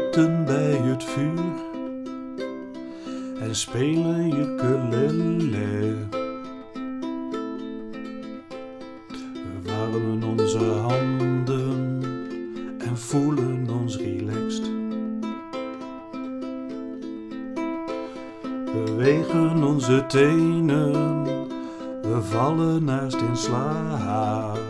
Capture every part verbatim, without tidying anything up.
zitten bij het vuur en spelen ukulele. We warmen onze handen en voelen ons relaxed. Bewegen onze tenen, we vallen naast in slaap.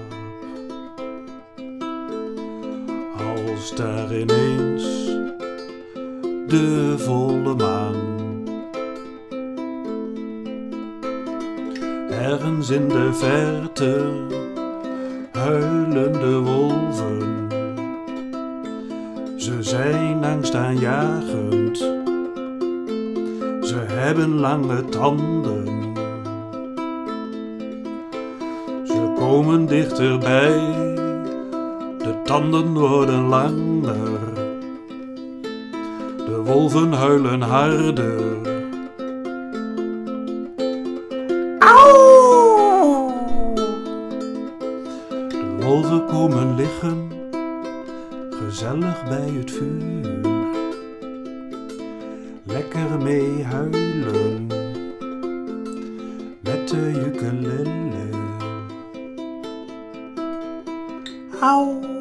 Als daar ineens de volle maan ergens in de verte huilen de wolven. Ze zijn angstaanjagend, ze hebben lange tanden. Ze komen dichterbij, de tanden worden langer. De wolven huilen harder. Auw! De wolven komen liggen, gezellig bij het vuur. Lekker mee huilen, met de ukulele. Auw!